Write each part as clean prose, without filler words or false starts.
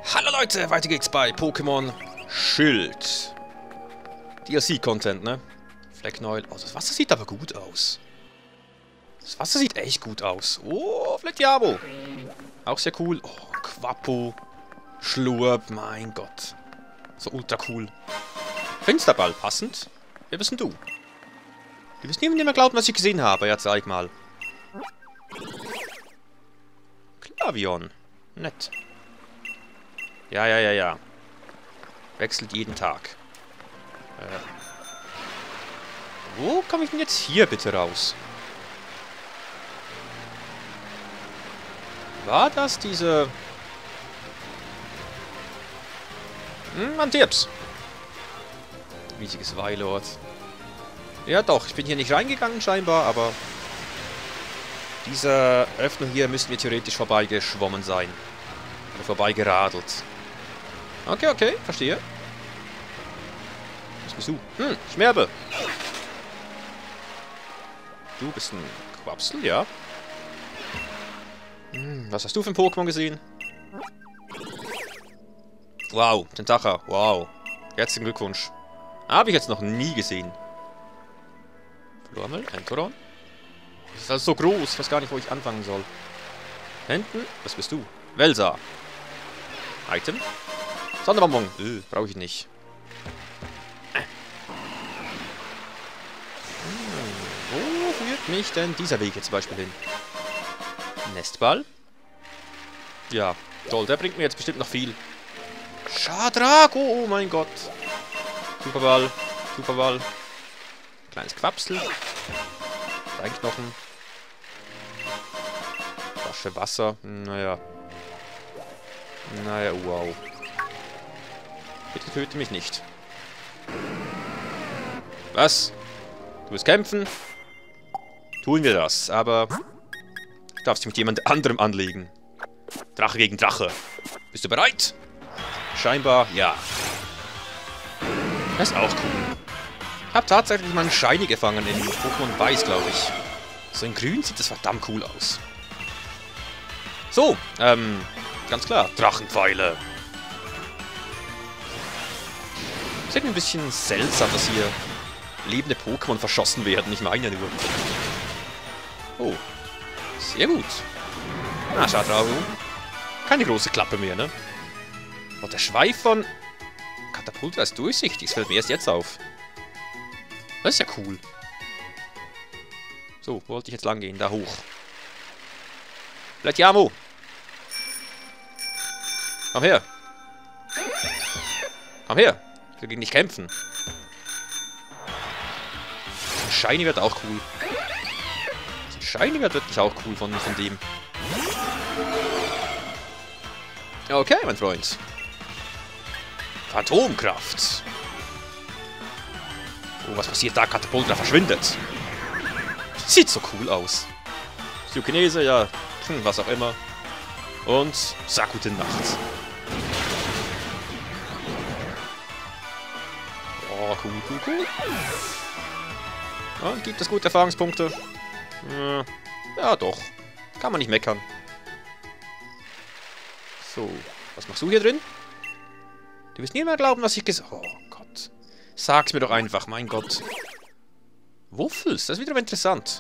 Hallo Leute, weiter geht's bei Pokémon Schild. DLC-Content, ne? Flecknäuel. Oh, das Wasser sieht aber gut aus. Das Wasser sieht echt gut aus. Oh, Fleckjabo. Auch sehr cool. Oh, Quappo. Schlurp, mein Gott. So ultra cool. Finsterball, passend. Wer bist denn du? Du wirst niemand mehr glauben, was ich gesehen habe. Ja, zeig mal. Klavion. Nett. Ja. Wechselt jeden Tag. Wo komme ich denn jetzt hier bitte raus? War das diese... Antiops. Riesiges Weilort. Ja doch, ich bin hier nicht reingegangen scheinbar, aber... Dieser Öffnung hier müssten wir theoretisch vorbeigeschwommen sein. Oder vorbeigeradelt. Okay, verstehe. Was bist du? Schmerbe. Du bist ein Quapsel, ja. Was hast du für ein Pokémon gesehen? Wow, Tentacha, wow. Herzlichen Glückwunsch. Habe ich jetzt noch nie gesehen. Flormel, Entoron. Das ist also so groß, ich weiß gar nicht, wo ich anfangen soll. Hinten, was bist du? Welsa. Item. Sonderbonbon. Brauche ich nicht. Wo führt mich denn dieser Weg jetzt zum Beispiel hin? Nestball. Ja, toll. Der bringt mir jetzt bestimmt noch viel. Schadrago, oh mein Gott. Superball. Superball. Kleines Quapsel. Steinknochen. Flasche Wasser. Naja, wow. Bitte töte mich nicht. Was? Du willst kämpfen? Tun wir das, aber... Du darfst dich mit jemand anderem anlegen. Drache gegen Drache. Bist du bereit? Scheinbar, ja. Das ist auch cool. Ich habe tatsächlich mal einen Shiny gefangen in Pokémon Weiß, glaube ich. So in Grün sieht das verdammt cool aus. So, ganz klar. Drachenpfeile. Ist irgendwie ein bisschen seltsam, dass hier lebende Pokémon verschossen werden. Ich meine ja nur. Oh. Sehr gut. Na, Schadrago. Keine große Klappe mehr, ne? Oh, der Schweif von Katapultra ist durchsichtig. Das fällt mir erst jetzt auf. Das ist ja cool. So, wo wollte ich jetzt lang gehen? Da hoch. Fleckjamo! Komm her! Komm her! Ich will gegen dich kämpfen. Shiny wird auch cool. Shiny wird wirklich auch cool von dem. Okay, mein Freund. Phantomkraft. Oh, was passiert da? Katapultra verschwindet. Sieht so cool aus. Psychokinese, ja. Was auch immer. Und sag gute Nacht. Oh, cool. Und gibt es gute Erfahrungspunkte? Ja, doch. Kann man nicht meckern. So, was machst du hier drin? Du wirst nie mehr glauben, was ich gesagt habe. Oh Gott. Sag's mir doch einfach, mein Gott. Wuffels, das ist wieder interessant.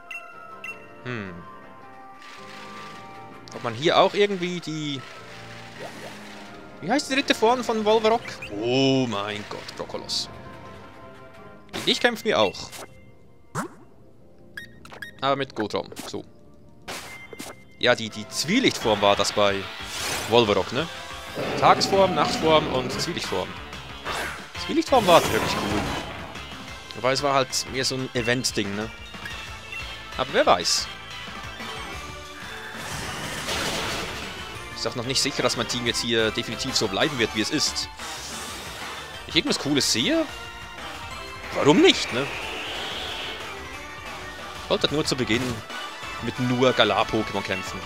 Ob man hier auch irgendwie die... Wie heißt die dritte Form von Wolverock? Oh mein Gott, Brokkolos. Gegen dich kämpfen wir auch. Aber mit Gotrom. So. Ja, die Zwielichtform war das bei Wolverock, ne? Tagesform, Nachtform und Zwielichtform. Zwielichtform war wirklich cool. Wobei es war halt mehr so ein Event-Ding, ne? Aber wer weiß. Ist auch noch nicht sicher, dass mein Team jetzt hier definitiv so bleiben wird, wie es ist. Wenn ich irgendwas Cooles sehe, warum nicht, ne? Ich wollte nur zu Beginn mit nur Galar-Pokémon kämpfen.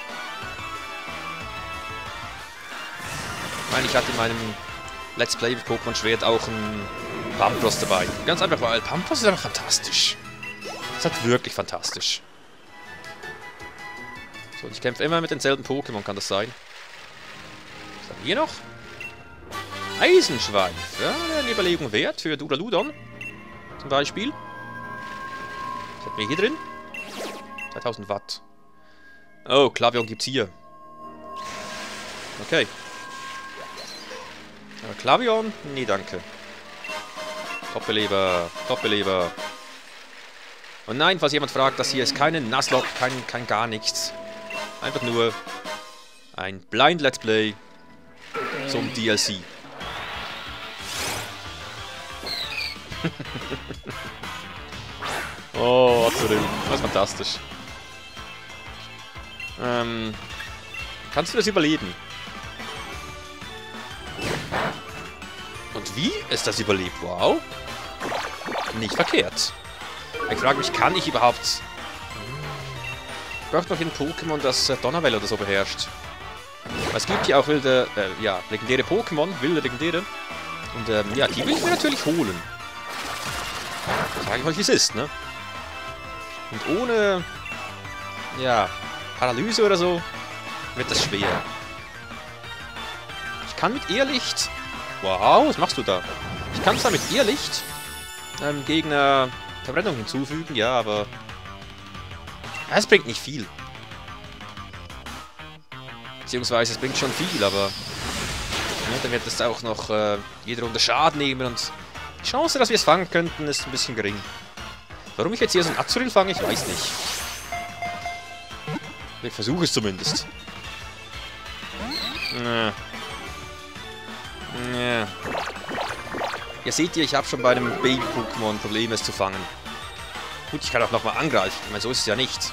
Ich meine, ich hatte in meinem Let's Play mit Pokémon Schwert auch ein Pampros dabei. Ganz einfach, weil Pampros ist einfach fantastisch. Das ist halt wirklich fantastisch. So, ich kämpfe immer mit denselben Pokémon, kann das sein? Was haben wir noch? Eisenschweif. Ja, eine Überlegung wert für Duraludon. Zum Beispiel. Was hat mir hier drin? 2000 Watt. Oh, Klavion gibt's hier. Okay. Aber Klavion? Nee, danke. Doppelleber, Doppelleber. Und nein, falls jemand fragt, das hier ist keine Nuzlocke, kein gar nichts. Einfach nur ein Blind Let's Play zum DLC. Oh, Azuril. Das ist fantastisch. Kannst du das überleben? Und wie ist das überlebt? Wow. Nicht verkehrt. Ich frage mich, kann ich überhaupt... Ich brauche noch ein Pokémon, das Donnerwelle oder so beherrscht. Es gibt ja auch wilde, ja, legendäre Pokémon, wilde legendäre. Und ja, die will ich mir natürlich holen. Sag ich euch, wie es ist, ne? Und ohne, ja, Paralyse oder so, wird das schwer. Ich kann mit Irrlicht... Wow, was machst du da? Ich kann zwar mit Irrlicht Gegner Verbrennung hinzufügen, ja, aber... Es bringt nicht viel. Beziehungsweise es bringt schon viel, aber... Ja, dann wird es auch noch jede Runde Schaden nehmen und... Die Chance, dass wir es fangen könnten, ist ein bisschen gering. Warum ich jetzt hier so ein Azuril fange, ich weiß nicht. Ich versuche es zumindest. Ja. Ihr seht ich habe schon bei einem Baby-Pokémon Probleme, es zu fangen. Gut, ich kann auch nochmal angreifen. Ich meine, so ist es ja nicht.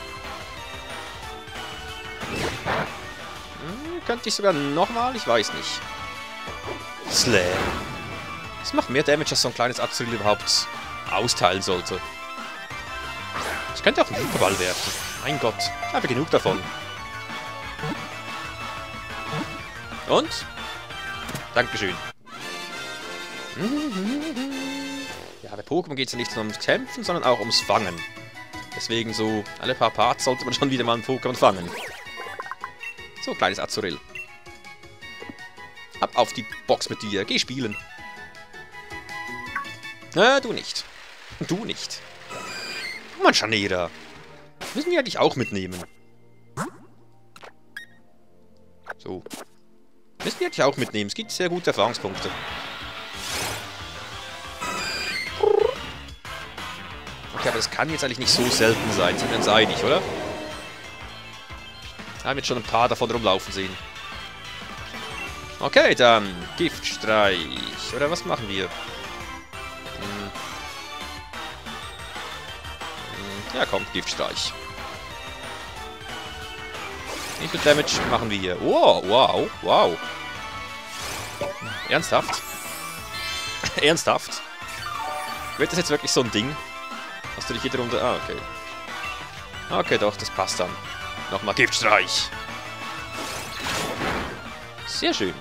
Könnte ich sogar nochmal? Ich weiß nicht. Slam. Das macht mehr Damage, als so ein kleines Azuril überhaupt austeilen sollte. Ich könnte auch einen Hyperball werfen. Mein Gott, ich habe genug davon. Und? Dankeschön. Ja, bei Pokémon geht es ja nicht nur ums Kämpfen, sondern auch ums Fangen. Deswegen so, alle paar Parts sollte man schon wieder mal ein Pokémon fangen. So, kleines Azuril. Ab auf die Box mit dir, geh spielen. Du nicht. Du nicht. Mann, Scharnier. Müssen wir eigentlich auch mitnehmen. So. Müssen wir eigentlich auch mitnehmen. Es gibt sehr gute Erfahrungspunkte. Okay, aber das kann jetzt eigentlich nicht so selten sein. Sind wir uns einig, oder? Wir haben jetzt schon ein paar davon rumlaufen sehen. Okay, dann Giftstreich. Oder was machen wir? Ja, komm, Giftstreich. Wie viel Damage machen wir hier? Oh, wow, wow. Ernsthaft? Ernsthaft? Wird das jetzt wirklich so ein Ding? Hast du dich jede Runde... Ah, okay. Okay, doch, das passt dann. Nochmal Giftstreich. Sehr schön.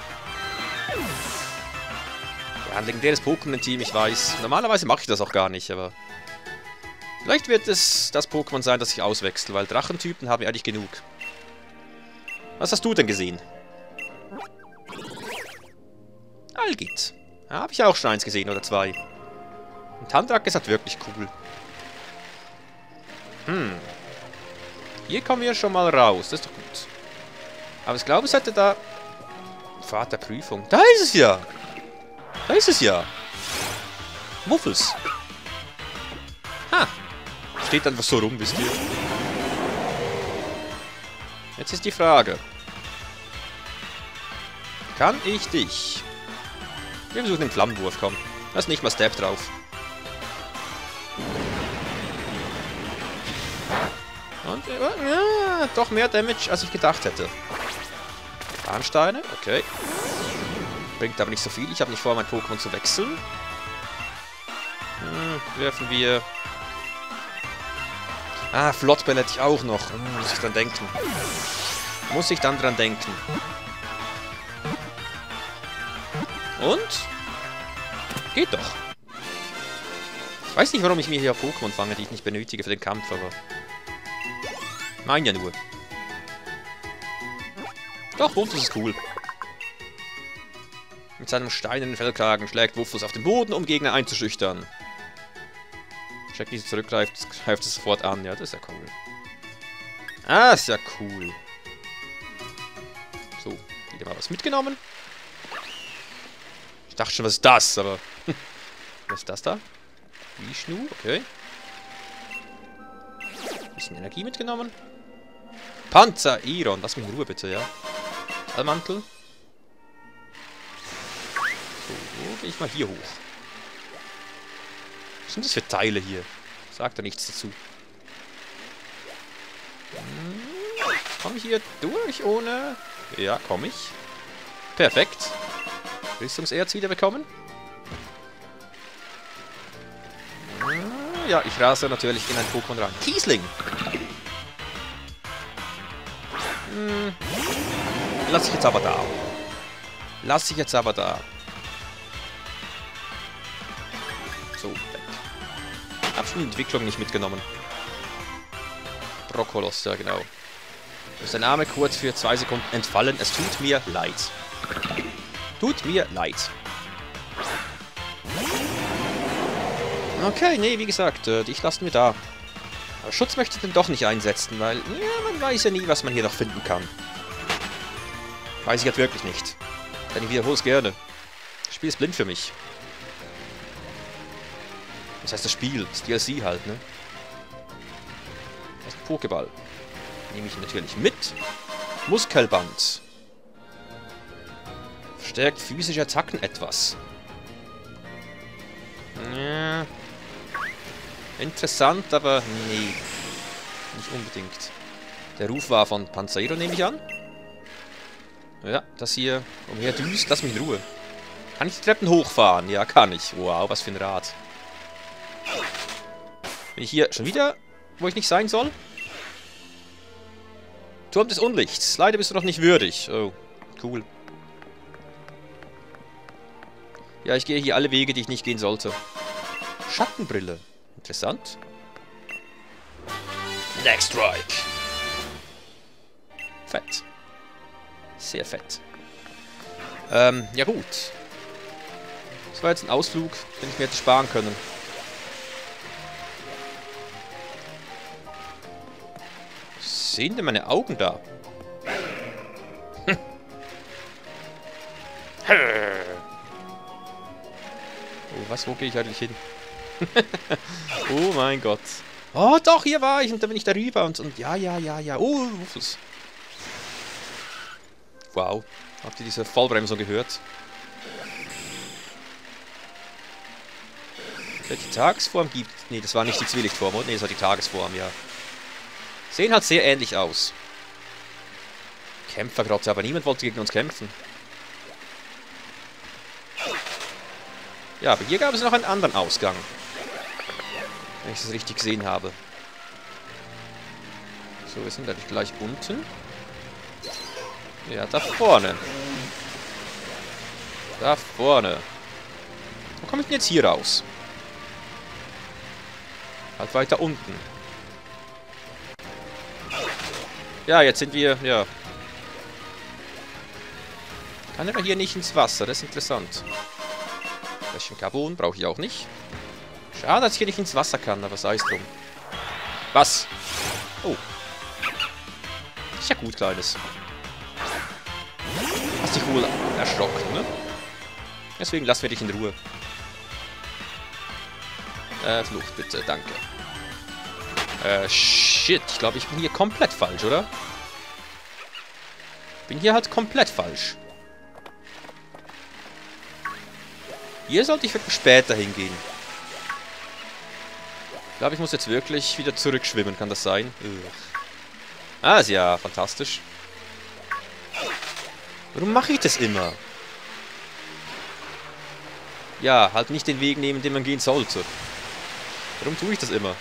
Ja, ein legendäres Pokémon-Team, ich weiß. Normalerweise mache ich das auch gar nicht, aber... Vielleicht wird es das Pokémon sein, das ich auswechsle, weil Drachentypen haben wir eigentlich genug. Was hast du denn gesehen? Algit. Ja, habe ich auch schon eins gesehen, oder zwei. Und Tandrak ist halt wirklich cool. Hier kommen wir schon mal raus, das ist doch gut. Aber ich glaube, es hätte da... Pfad der Prüfung. Da ist es ja! Da ist es ja! Muffels. Ha! Steht einfach so rum, wisst ihr. Jetzt ist die Frage. Kann ich dich... Wir versuchen den Flammenwurf, komm. Da ist nicht mal Stab drauf. Und, ja, doch mehr Damage, als ich gedacht hätte. Bahnsteine, okay. Bringt aber nicht so viel. Ich habe nicht vor, mein Pokémon zu wechseln. Werfen wir... Ah, Flottbälle hätte ich auch noch. Muss ich dran denken. Muss ich dann dran denken. Und? Geht doch. Ich weiß nicht, warum ich mir hier Pokémon fange, die ich nicht benötige für den Kampf, aber... Mein ja nur. Doch, Wumpf ist cool. Mit seinem steinernen Fellkragen schlägt Wuffus auf den Boden, um Gegner einzuschüchtern. Jack, diese zurückgreift, greift es sofort an. Ja, das ist ja cool. Ah, ist ja cool. So, wieder mal was mitgenommen. Ich dachte schon, was ist das, aber... was ist das da? Vishnu, okay. Bisschen Energie mitgenommen. Panzer, Iron, lass mich in Ruhe bitte, ja. Allmantel. So, wo gehe ich mal hier hoch? Was sind das für Teile hier? Sagt da nichts dazu. Komme ich hier durch ohne... Ja, komme ich. Perfekt. Rüstungserz wieder bekommen. Ja, ich rase natürlich in ein Pokémon rein. Kiesling! Lass ich jetzt aber da. Lass ich jetzt aber da. So, weg. Hab schon die Entwicklung nicht mitgenommen. Brokkolos, ja genau. Ist der Name kurz für 2 Sekunden entfallen. Es tut mir leid. Tut mir leid. Okay, nee, wie gesagt, dich lassen wir da. Aber Schutz möchte ich dann doch nicht einsetzen, weil ja, man weiß ja nie, was man hier noch finden kann. Weiß ich jetzt wirklich nicht. Denn ich wiederhole es gerne. Das Spiel ist blind für mich. Das heißt das Spiel, das DLC halt, ne? Das ist ein Pokéball. Nehme ich natürlich mit. Muskelband. Verstärkt physische Attacken etwas. Ja. Interessant, aber nee. Nicht unbedingt. Der Ruf war von Panzeiro, nehme ich an. Ja, das hier umher düst. Lass mich in Ruhe. Kann ich die Treppen hochfahren? Ja, kann ich. Wow, was für ein Rad. Bin ich hier schon wieder, wo ich nicht sein soll? Turm des Unlichts. Leider bist du noch nicht würdig. Oh, cool. Ja, ich gehe hier alle Wege, die ich nicht gehen sollte. Schattenbrille. Interessant. Next Strike. Fett. Sehr fett. Ja gut. Das war jetzt ein Ausflug, den ich mir hätte sparen können. Sehen denn meine Augen da? Oh, was? Wo gehe ich eigentlich hin? Oh mein Gott. Oh, doch, hier war ich und da bin ich darüber und ja. Oh, Wuffels. Wow. Habt ihr diese Vollbremsung gehört? Die Tagesform gibt... Nee, das war nicht die Zwielichtform, oder? Nee, das war die Tagesform, ja. Sehen halt sehr ähnlich aus. Kämpfergrotze, aber niemand wollte gegen uns kämpfen. Ja, aber hier gab es noch einen anderen Ausgang. Wenn ich das richtig gesehen habe. So, wir sind natürlich gleich unten. Ja, da vorne. Da vorne. Wo komme ich denn jetzt hier raus? Halt weiter unten. Ja, jetzt sind wir, ja. Kann aber hier nicht ins Wasser, das ist interessant. Fläschchen Carbon brauche ich auch nicht. Schade, dass ich hier nicht ins Wasser kann, aber sei es drum. Was? Oh. Ist ja gut, Kleines. Hast dich wohl erschrocken, ne? Deswegen lassen wir dich in Ruhe. Flucht bitte, danke. Shit, ich glaube, ich bin hier komplett falsch, oder? Bin hier halt komplett falsch. Hier sollte ich wirklich später hingehen. Ich glaube, ich muss jetzt wirklich wieder zurückschwimmen, kann das sein? Ah, ist ja fantastisch. Warum mache ich das immer? Ja, halt nicht den Weg nehmen, den man gehen sollte. Warum tue ich das immer?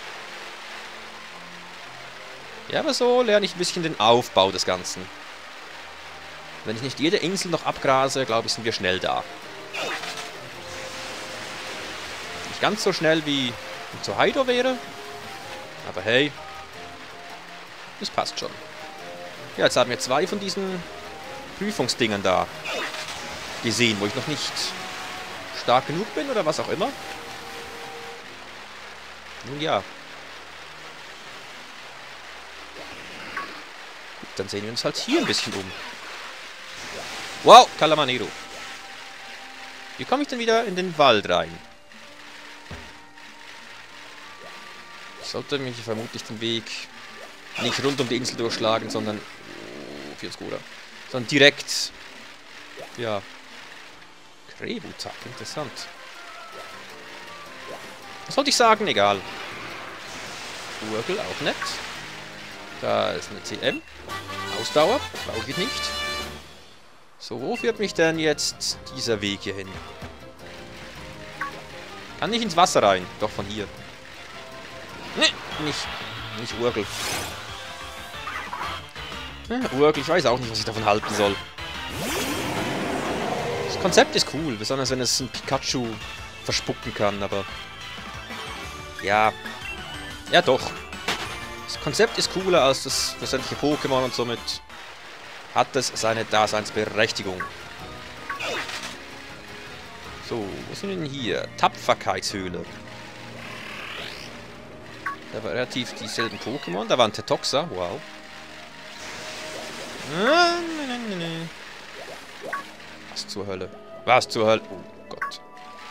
Ja, aber so lerne ich ein bisschen den Aufbau des Ganzen. Wenn ich nicht jede Insel noch abgrase, glaube ich, sind wir schnell da. Nicht ganz so schnell wie zu Heido wäre. Aber hey. Das passt schon. Ja, jetzt haben wir 2 von diesen Prüfungsdingern da. gesehen, wo ich noch nicht stark genug bin oder was auch immer. Nun ja. Gut, dann sehen wir uns halt hier ein bisschen um. Wow, Calamanero. Wie komme ich denn wieder in den Wald rein? Ich sollte mich vermutlich den Weg nicht rund um die Insel durchschlagen, sondern... Oh, sondern direkt... Ja. Krebutak, interessant. Was sollte ich sagen? Egal. Urgel, auch nett. Da ist eine CM. Ausdauer, brauche ich nicht. So, wo führt mich denn jetzt dieser Weg hier hin? Kann nicht ins Wasser rein. Doch, von hier. Nee, nicht Urgel. Urgel, ich weiß auch nicht, was ich davon halten soll. Das Konzept ist cool, besonders wenn es ein Pikachu verspucken kann, aber... Ja. Ja, doch. Das Konzept ist cooler als das schlussendliche Pokémon und somit hat es seine Daseinsberechtigung. So, wo sind wir denn hier? Tapferkeitshöhle. Da war relativ dieselben Pokémon. Da war ein Tetoxa, wow. Was zur Hölle? Was zur Hölle? Oh Gott.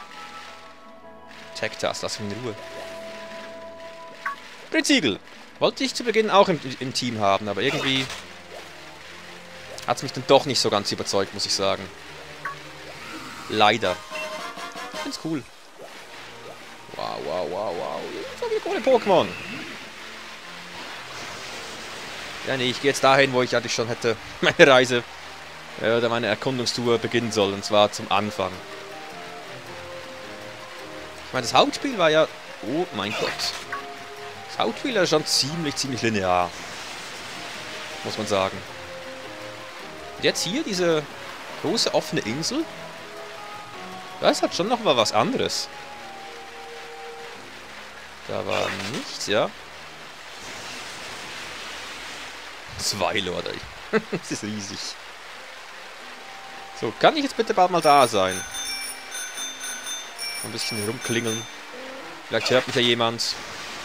Tektas, lass mich in Ruhe. Blitzigel. Wollte ich zu Beginn auch im Team haben, aber irgendwie hat es mich dann doch nicht so ganz überzeugt, muss ich sagen. Leider. Ich find's cool. Wow, wow, wow, wow. So viele coole Pokémon. Ja, nee, ich gehe jetzt dahin, wo ich eigentlich schon hätte meine Reise oder meine Erkundungstour beginnen sollen, und zwar zum Anfang. Ich meine, das Hauptspiel war ja... Oh mein Gott. Das Hauptspiel ist schon ziemlich linear. Muss man sagen. Und jetzt hier diese große offene Insel. Das hat schon noch mal was anderes. Da war nichts, ja. 2 Lord, ey. Das ist riesig. So, kann ich jetzt bitte bald mal da sein? Ein bisschen rumklingeln. Vielleicht hört mich ja jemand. So,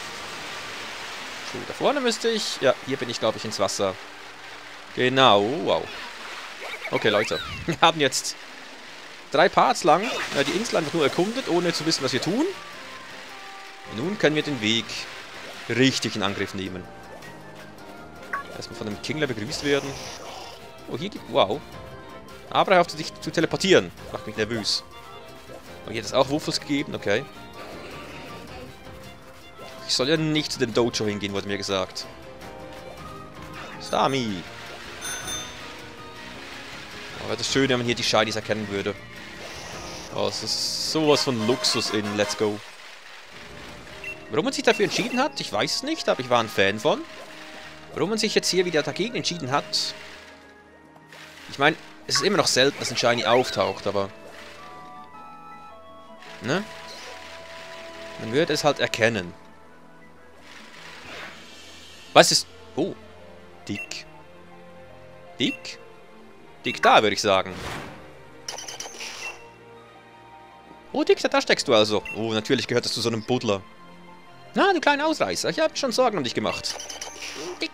da vorne müsste ich... Ja, hier bin ich, glaube ich, ins Wasser. Genau, wow. Okay, Leute. Wir haben jetzt 3 Parts lang die Insel einfach nur erkundet, ohne zu wissen, was wir tun. Und nun können wir den Weg richtig in Angriff nehmen. Erstmal von einem Kingler begrüßt werden. Oh, hier gibt... Wow. Aber er hoffte sich zu teleportieren. Macht mich nervös. Oh, hier hat es auch Wuffels gegeben, okay. Ich soll ja nicht zu dem Dojo hingehen, wurde mir gesagt. Stami. Aber das ist schön, wenn man hier die Shinies erkennen würde. Oh, es ist sowas von Luxus in Let's Go. Warum man sich dafür entschieden hat, ich weiß es nicht, aber ich war ein Fan von. Warum man sich jetzt hier wieder dagegen entschieden hat... Ich meine, es ist immer noch selten, dass ein Shiny auftaucht, aber... Ne? Man würde es halt erkennen. Was ist... Oh. Dick. Dick? Dick da, würde ich sagen. Oh, Dick, da steckst du also. Oh, natürlich gehört das zu so einem Buddler. Na, du kleiner Ausreißer. Ich habe schon Sorgen um dich gemacht. Dick.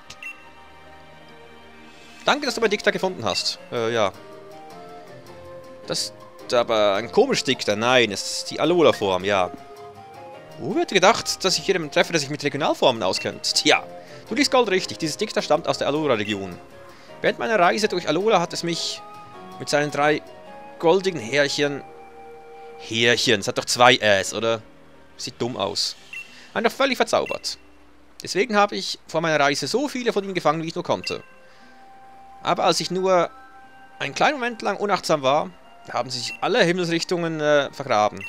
Danke, dass du bei Dick da gefunden hast. Ja. Das ist aber ein komisch Dick da. Nein, es ist die Alola-Form, ja. Oh, wer hätte gedacht, dass ich jemanden treffe, der sich mit Regionalformen auskennt? Tja, du liegst gold richtig. Dieses Dick da stammt aus der Alola-Region. Während meiner Reise durch Alola hat es mich mit seinen 3 goldigen Härchen... Härchen, es hat doch 2 Äs, oder? Sieht dumm aus. Einfach völlig verzaubert. Deswegen habe ich vor meiner Reise so viele von ihnen gefangen, wie ich nur konnte. Aber als ich nur einen kleinen Moment lang unachtsam war, haben sich alle Himmelsrichtungen vergraben.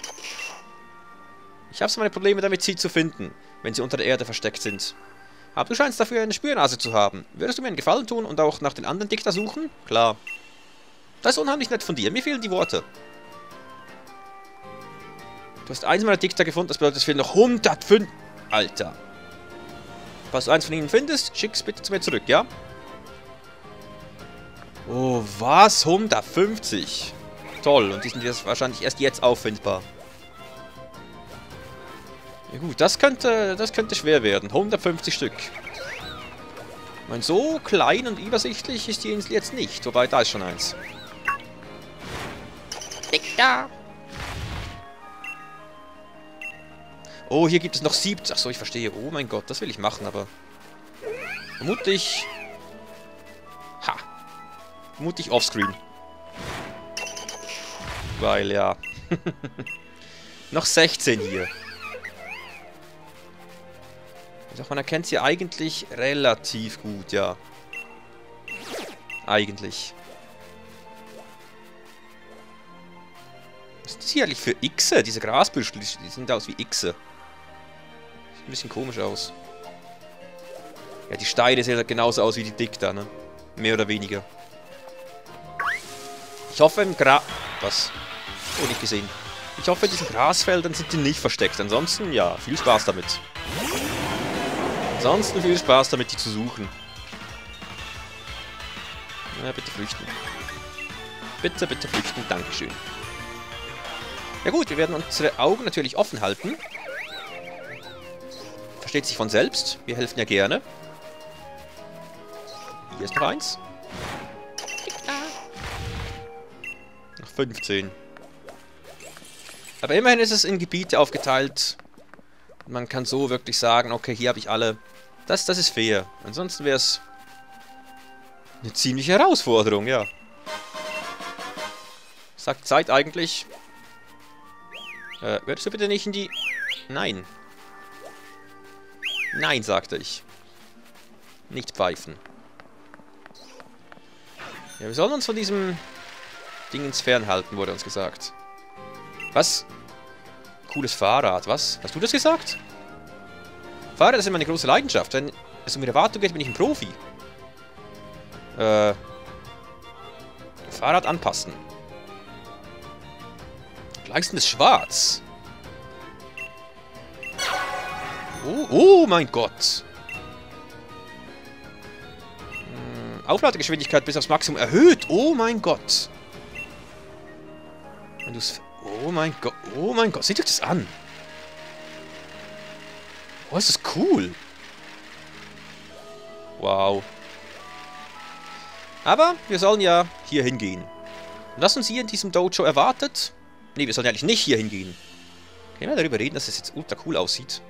Ich habe so meine Probleme damit, sie zu finden, wenn sie unter der Erde versteckt sind. Aber du scheinst dafür eine Spürnase zu haben. Würdest du mir einen Gefallen tun und auch nach den anderen Dichter suchen? Klar. Das ist unheimlich nett von dir. Mir fehlen die Worte. Du hast eins meiner Dichter gefunden, das bedeutet, es fehlen noch 105... Alter. Falls du eins von ihnen findest, schick's bitte zu mir zurück, ja? Oh, was? 150? Toll, und die sind jetzt wahrscheinlich erst jetzt auffindbar. Ja gut, das könnte schwer werden. 150 Stück. Ich meine, so klein und übersichtlich ist die Insel jetzt nicht. Wobei, da ist schon eins. Ja. Oh, hier gibt es noch 7. Achso, ich verstehe. Oh mein Gott, das will ich machen, aber... Vermutlich... Ha. Vermutlich offscreen. Weil, ja. Noch 16 hier. Doch, man erkennt sie eigentlich relativ gut, ja. Eigentlich. Was ist das hier eigentlich für Xe? Diese Grasbüschel, die sehen aus wie Xe. Sieht ein bisschen komisch aus. Ja, die Steine sehen genauso aus wie die Dick da, ne? Mehr oder weniger. Ich hoffe im Was? Oh, nicht gesehen. Ich hoffe, in diesen Grasfeldern sind die nicht versteckt. Ansonsten, ja, viel Spaß damit. Ansonsten viel Spaß damit, die zu suchen. Ja, bitte flüchten. Bitte, bitte flüchten. Dankeschön. Ja gut, wir werden unsere Augen natürlich offen halten. Versteht sich von selbst. Wir helfen ja gerne. Hier ist noch eins. Noch 15. Aber immerhin ist es in Gebiete aufgeteilt. Man kann so wirklich sagen, okay, hier habe ich alle. Das ist fair. Ansonsten wäre es eine ziemliche Herausforderung, ja. Sagt Zeit eigentlich. Würdest du bitte nicht in die... Nein. Nein, sagte ich. Nicht pfeifen. Ja, wir sollen uns von diesem Dingens fernhalten, wurde uns gesagt. Was? Cooles Fahrrad, was? Hast du das gesagt? Fahrräder sind meine große Leidenschaft. Wenn es um ihre Wartung geht, bin ich ein Profi. Fahrrad anpassen. Gleißendes Schwarz. Oh mein Gott. Aufladegeschwindigkeit bis aufs Maximum erhöht. Oh mein Gott. Wenn du's... Oh mein Gott. Oh mein Gott. Seht euch das an. Oh, ist das cool. Wow. Aber wir sollen ja hier hingehen. Und was uns hier in diesem Dojo erwartet... Ne, wir sollen ja eigentlich nicht hier hingehen. Können wir darüber reden, dass es jetzt ultra cool aussieht?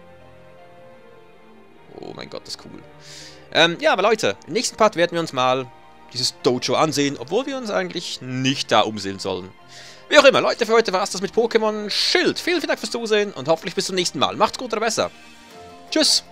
Oh mein Gott, das ist cool. Ja, aber Leute, im nächsten Part werden wir uns mal dieses Dojo ansehen, obwohl wir uns eigentlich nicht da umsehen sollen. Wie auch immer, Leute, für heute war es das mit Pokémon Schild. Vielen Dank fürs Zusehen und hoffentlich bis zum nächsten Mal. Macht's gut oder besser. Tschüss.